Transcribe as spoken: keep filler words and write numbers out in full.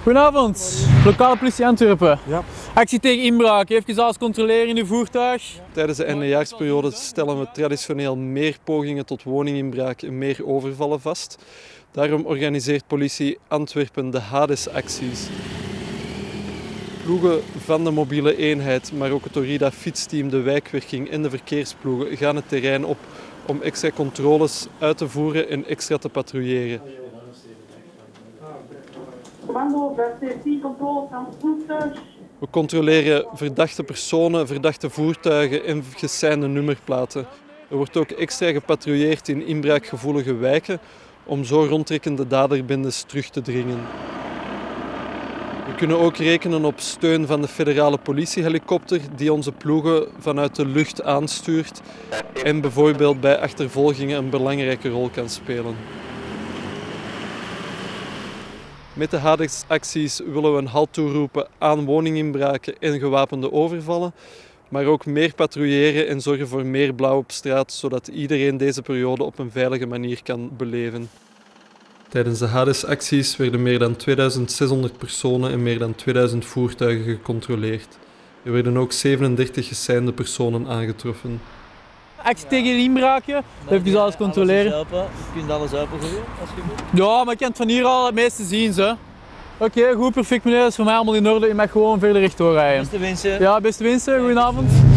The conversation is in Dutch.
Goedenavond, lokale politie Antwerpen. Ja. Actie tegen inbraak, even alles controleren in uw voertuig. Tijdens de eindejaarsperiode stellen we traditioneel meer pogingen tot woninginbraak en meer overvallen vast. Daarom organiseert politie Antwerpen de Hades-acties. Ploegen van de mobiele eenheid, maar ook het Orida fietsteam, de wijkwerking en de verkeersploegen gaan het terrein op om extra controles uit te voeren en extra te patrouilleren. Commando, zestien controle van het voertuig. We controleren verdachte personen, verdachte voertuigen en geseinde nummerplaten. Er wordt ook extra gepatrouilleerd in inbraakgevoelige wijken om zo rondtrekkende daderbendes terug te dringen. We kunnen ook rekenen op steun van de federale politiehelikopter die onze ploegen vanuit de lucht aanstuurt en bijvoorbeeld bij achtervolgingen een belangrijke rol kan spelen. Met de Hades-acties willen we een halt toeroepen aan woninginbraken en gewapende overvallen, maar ook meer patrouilleren en zorgen voor meer blauw op straat, zodat iedereen deze periode op een veilige manier kan beleven. Tijdens de Hades-acties werden meer dan tweeduizend zeshonderd personen en meer dan tweeduizend voertuigen gecontroleerd. Er werden ook zevenendertig geseinde personen aangetroffen. Actie tegen inbraken, even alles controleren. Je kunt alles open gooien als je wilt. Ja, maar ik kan het van hier al het meeste zien. Oké, okay, goed, perfect meneer, dat is voor mij allemaal in orde. Je mag gewoon verder rechtdoor rijden. Beste wensen. Ja, beste wensen, goedenavond.